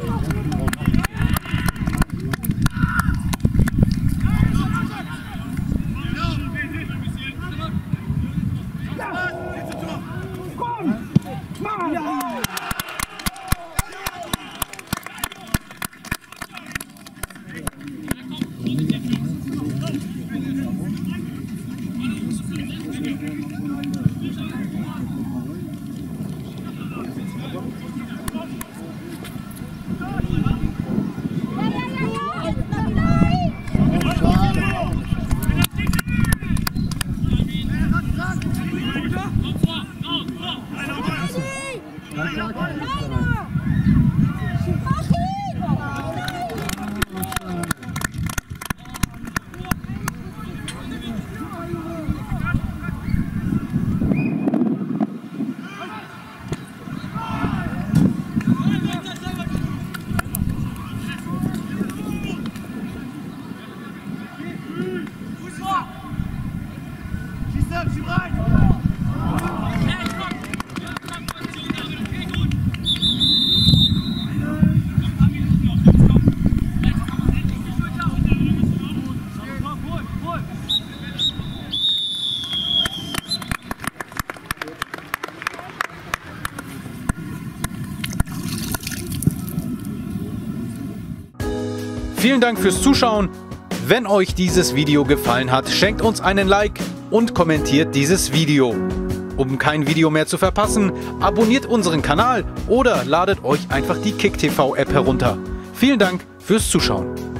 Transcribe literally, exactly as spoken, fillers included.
Vielen Dank fürs Zuschauen. Wenn euch dieses Video gefallen hat, schenkt uns einen Like und kommentiert dieses Video. Um kein Video mehr zu verpassen, abonniert unseren Kanal oder ladet euch einfach die KickTV App herunter. Vielen Dank fürs Zuschauen.